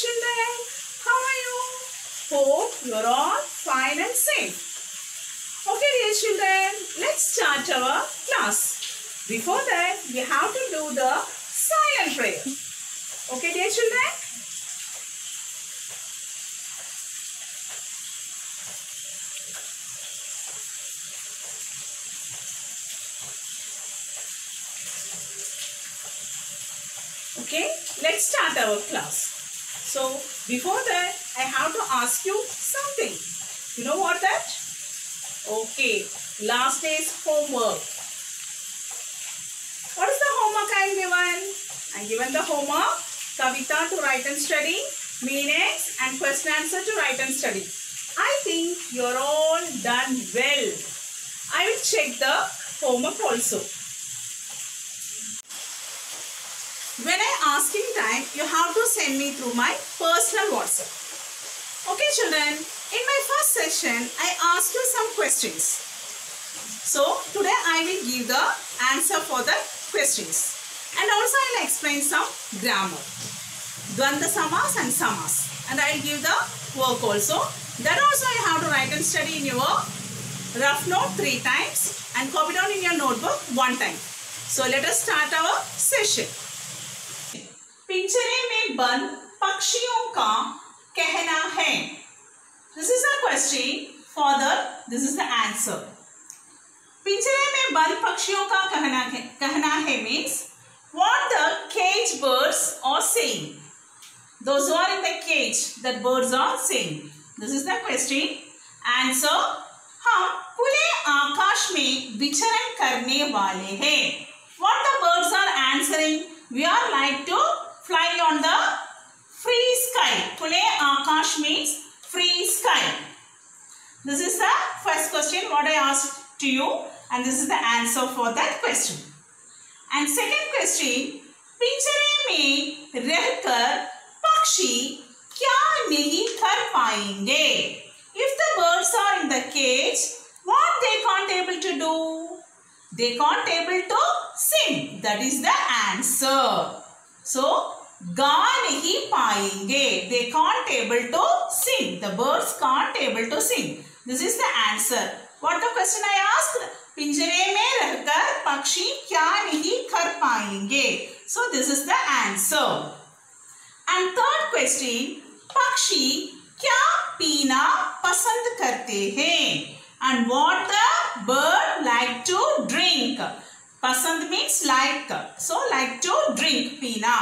children, how are you? Hope you are all fine and safe. Okay dear children, let's start our class. Before that, we have to do the silent prayer. Okay dear children? Okay, let's start our class. So, before that, I have to ask you something. You know what that? Okay, last day's homework. What is the homework I am given? I am given the homework, Kavita to write and study, meanings and question answer to write and study. I think you are all done well. I will check the homework also. When I asking time, you have to send me through my personal WhatsApp. Okay children, in my first session, I asked you some questions. So today I will give the answer for the questions. And also I will explain some grammar. Dvandva samas and samas. And I will give the work also. That also you have to write and study in your rough note 3 times. And copy down in your notebook 1 time. So let us start our session. पिंजरे में बंद पक्षियों का कहना है. This is the question. Further, this is the answer. पिंजरे में बंद पक्षियों का कहना है means what the cage birds are saying. Those who are in the cage, that birds are saying. This is the question. Answer. हम खुले आकाश में विचरण करने वाले हैं. What the birds are answering? We are like to fly on the free sky. Khule Akash means free sky. This is the first question what I asked to you, and this is the answer for that question. And second question, पिंजरे में रहकर पक्षी क्या नहीं कर पाएंगे? If the birds are in the cage, what they can't able to do? They can't able to sing. That is the answer. So, गा नहीं पाएंगे. They can't able to sing. The birds can't able to sing. This is the answer. What the question I asked? पिंजरे में रहकर पक्षी क्या नहीं कर पाएंगे? So, this is the answer. And third question, पक्षी क्या पीना पसंद करते हैं? And what the bird like to drink? Pasand means like. So, like to drink, पीना.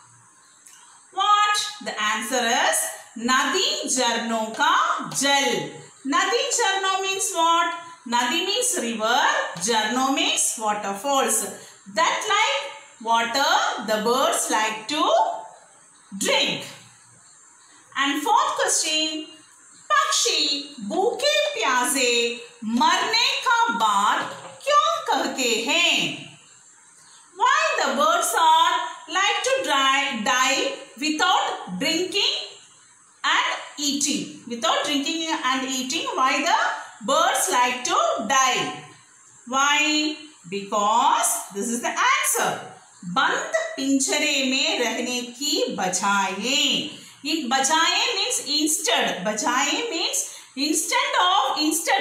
What? The answer is Nadi Jarno ka jal. Nadi Jarno means what? Nadi means river. Jarno means waterfalls. That like water the birds like to drink. And fourth question. पक्षी भूखे प्यासे मरने का बाद क्यों कहते हैं? Why the birds are like to die without drinking and eating? Without drinking and eating, why the birds like to die? Why? Because this is the answer. बंद पिंजरे में रहने की बजाय. Bajaye means instead. Bajaye means instead of, instead,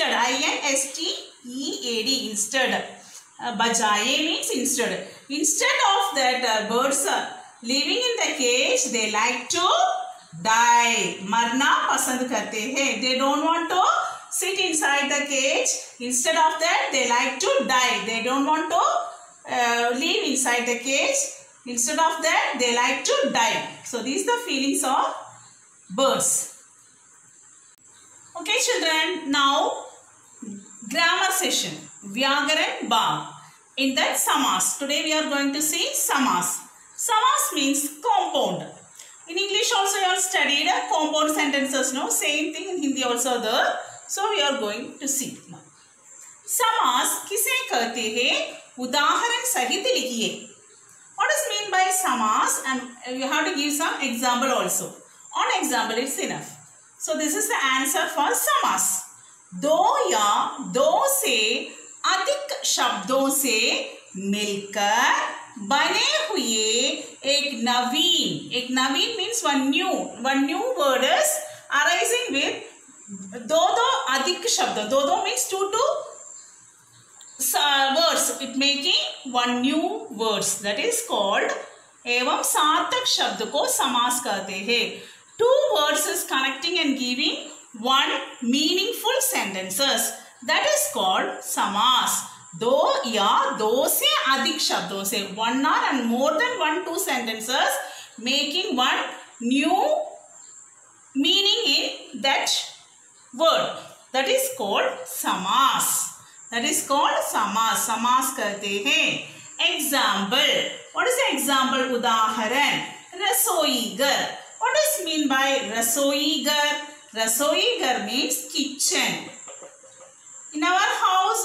I-N-S-T-E-A-D, instead. Bajaye means instead. Instead of that birds living in the cage, they like to die. Marna pasand karte hai. They don't want to sit inside the cage. Instead of that, they like to die. They don't want to live inside the cage. Instead of that, they like to die. So, these are the feelings of birds. Okay, children. Now, grammar session. Vyagaran Bhav. In that, samas. Today, we are going to see samas. Samas means compound. In English also, you have studied compound sentences. No, same thing in Hindi also there. So, we are going to see now. Samas किसे कहते हैं? उदाहरण सहित लिखिए. What is mean by samas? And you have to give some example also. On example, it's enough. So, this is the answer for samas. दो या दो से अधिक शब्दों से मिलकर बने हुए एक नवीन means one new word is arising with दो अधिक शब्द. दो means two words, it making one new words, that is called. एवं सार्थक शब्द को समास कहते हैं. Two words is connecting and giving one meaningful sentences, that is called समास. दो या दो से अधिक शब्दों से, one or and more than 1-2 sentences making one new meaning in that word, that is called समास. That is called समास. समास कहते हैं. Example. What is the example? उदाहरण. रसोईघर. What does mean by रसोईघर? रसोईघर means kitchen. In our house,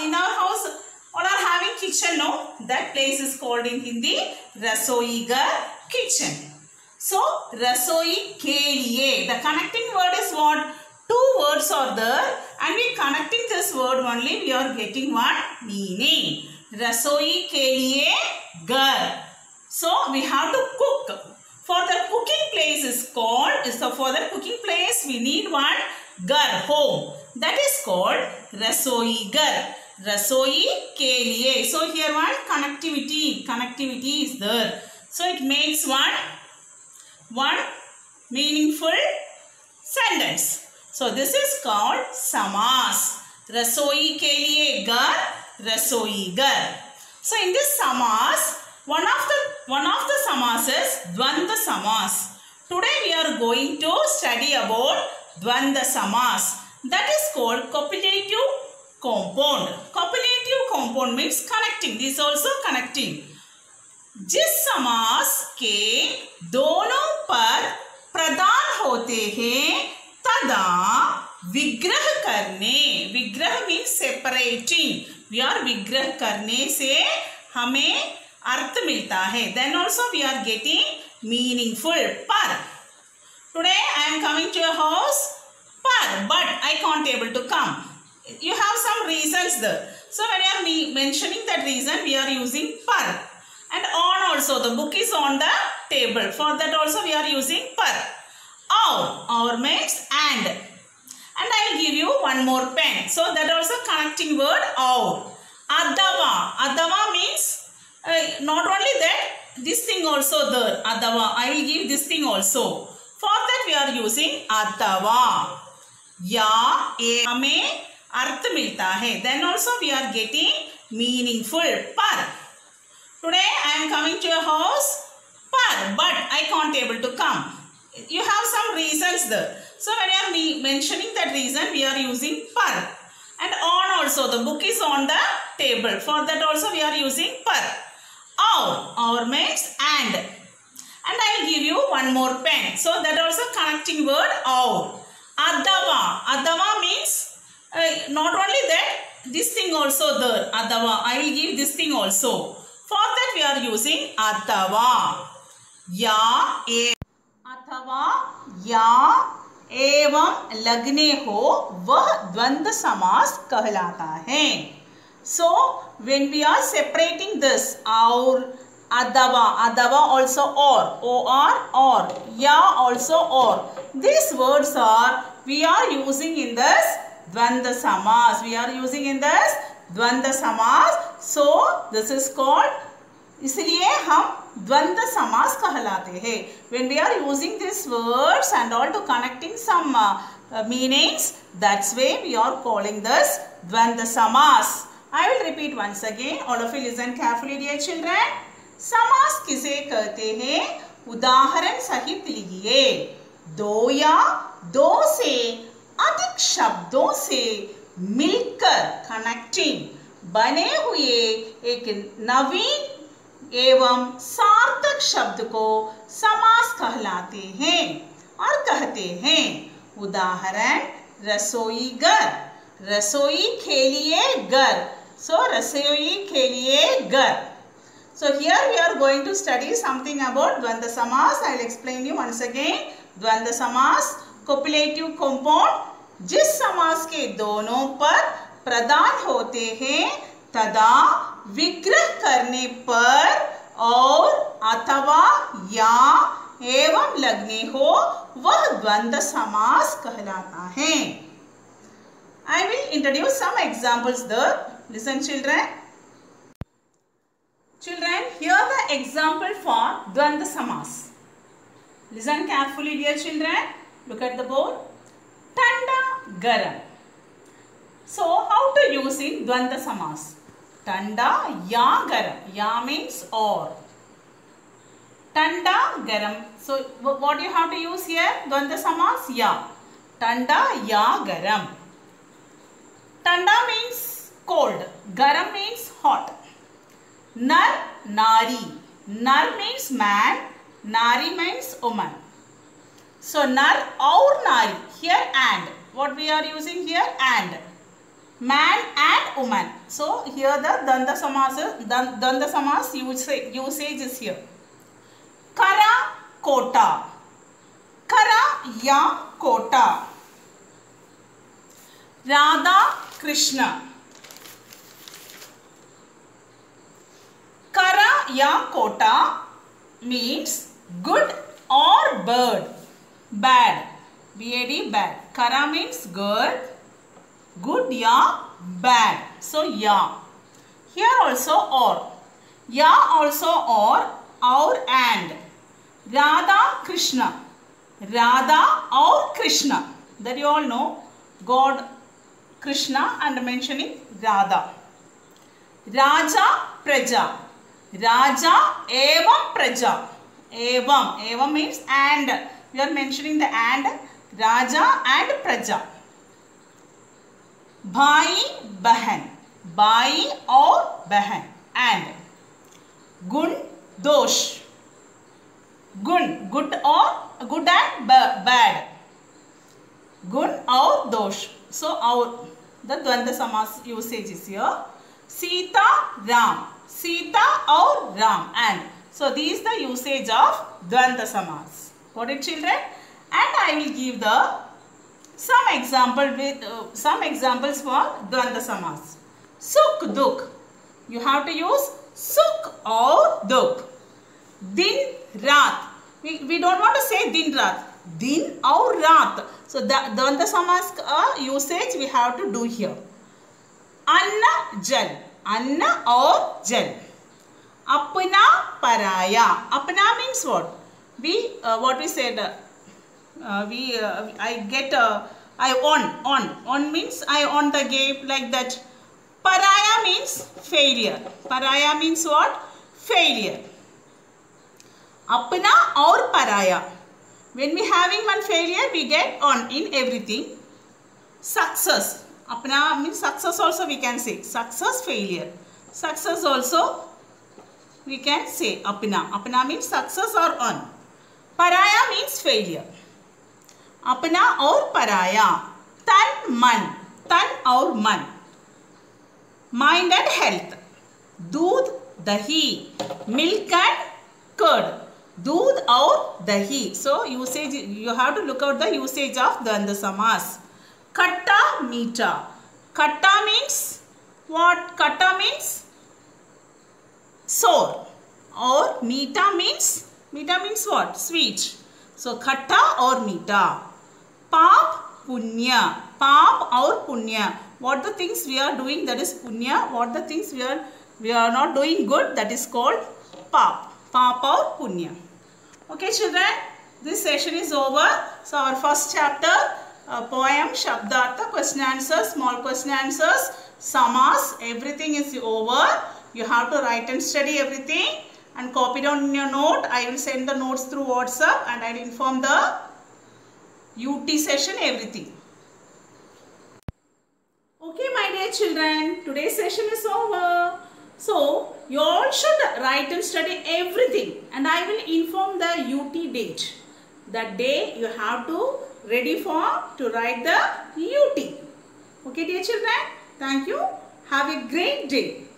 all are having kitchen, no? That place is called in Hindi रसोईघर, kitchen. So रसोई के लिए, the connecting word is what? Two words are there, and we connecting this word only, we are getting one meaning. रसोई के लिए घर. So we have to cook. For the cooking place is called, for the cooking place we need one घर, home. That is called रसोई घर. रसोई के लिए. So here one connectivity is there. So it makes one meaningful sentence. So this is called समास. रसोई के लिए घर, रसोई घर. So in this समास, one of the समास is द्वंद्व समास. Today we are going to study about द्वंद्व समास. That is called copulative compound. Copulative compound means connecting. This also connecting. जिस समास के दोनों पर प्रधान होते हैं तदा विग्रह करने. विग्रह मीन्स सेपरेटिंग. वी आर विग्रह करने से हमें अर्थ मिलता है. Then also we are getting meaningful. पर today I am coming to your house पर, but I can't able to come. You have some reasons there. So when you are mentioning that reason, we are using par. And on also, the book is on the table. For that also we are using par. Or means and I will give you one more pen. So that also connecting word or. Adava means not only that, this thing also there. Adava, I will give this thing also. For that we are using adava. या हमें अर्थ मिलता है. Then also we are getting meaningful. पर today I am coming to your house पर, but I can't able to come. You have some reasons there. So when you are mentioning that reason, we are using par. And on also, the book is on the table. For that also we are using par. Or means and I will give you one more pen. So that also connecting word or. Adava means not only that, this thing also there. Adava, I will give this thing also. For that we are using adava. या अथवा या एवं लगने हो वह द्वंद्व समास कहलाता है. So when we are separating this और adava also or ya also or, these words are we are using in this द्वंद्व समास. We are using in this द्वंद्व समास. So this is called, इसलिए हम द्वंद्व समास कहलाते हैं. When we are using these words and all to connecting some meanings, that's why we are calling this द्वंद्व समास. I will repeat once again. All of you listen carefully, dear children. समास किसे कहते हैं? उदाहरण सहित लिखिए. दो या दो से अधिक शब्दों से मिलकर कनेक्टिंग बने हुए एक नवीन एवं सार्थक शब्द को समास कहलाते हैं और कहते हैं. उदाहरण रसोई घर, रसोई के लिए घर. So रसोई के लिए घर. So here we are going to study something about द्वंद्व समास. I will explain you once again. द्वंद्व समास कोपुलेटिव कंपाउंड जिस समास के दोनों पर प्रधान होते हैं तथा विग्रह करने पर और अथवा या एवं लगने हो वह द्वंद्व समास कहलाता है. I will introduce some examples there. Listen children. Children, here the example for Dvandva Samas. Listen carefully dear children. Look at the board. Tanda Garam. So how to use in Dvandva Samas? Tanda Ya Garam. Ya means or. Tanda Garam. So what do you have to use here? Dvandva Samas Ya. Tanda Ya Garam. Tanda means cold. Garam means hot. Nar, Nari. Nar means man. Nari means woman. So Nar or Nari. Here and. What we are using here? And. Man and woman. So here the Dvandva Samas usage is here. Kara, Kota. Kara ya Kota. Radha, Krishna. Kara ya Kota means good or bird. Bad. B-A-D, bad. Kara means good. Good ya, bad. So ya. Here also or. Ya also or and. Radha, Krishna. Radha or Krishna. That you all know. God, Krishna and mentioning Radha. Raja, Praja. Raja evam Praja. Evam means and. We are mentioning the and. Raja and Praja. Bhai, Bahan. Bhai or Bahan. And. Gun, Dosh. Gun, good and bad. Gun or Dosh. So our the Dvandva Samas usage is here. Sita, Ram. Sita or Ram. And. So these the usage of Dvandva Samas. Got it children? And I will give the some examples for Dvandva Samas. Sukh, Dukh. You have to use Sukh or Dukh. Din, Raat. We don't want to say Din, Raat. Din or Raat. So the Dvandva Samas usage we have to do here. Anna, Jal. Anna or Jal. Apna, Paraya. Apna means what? What we said. I on means I on the game like that. Paraya means failure. Paraya means what? Failure. Apna or Paraya. When we having one failure, we get on in everything. Success. Apna means success also we can say. Success, failure. Success also we can say apna. Apna means success or on. Paraya means failure. Apna or Paraya. Tan, Man. Tan or Man. Mind and health. Doodh, Dahi. Milk and curd. Doodh or Dahi. So usage, you have to look out the usage of Dvandva Samas. Khatta, Meeta. Khatta means what? Khatta means sour. Or Meeta means what? Sweet. So khatta or Meeta. Paap, Punya. Paap or Punya. What the things we are doing, that is Punya. What the things we are not doing good, that is called Paap. Paap or Punya. Okay children, this session is over. So our first chapter, poem, Shabdartha, question answers, small question answers, Samas, everything is over. You have to write and study everything and copy down in your note. I will send the notes through WhatsApp and I will inform the UT session everything. Okay my dear children, today's session is over. So you all should write and study everything and I will inform the UT date. That day you have to ready to write the UT. Okay dear children, thank you. Have a great day.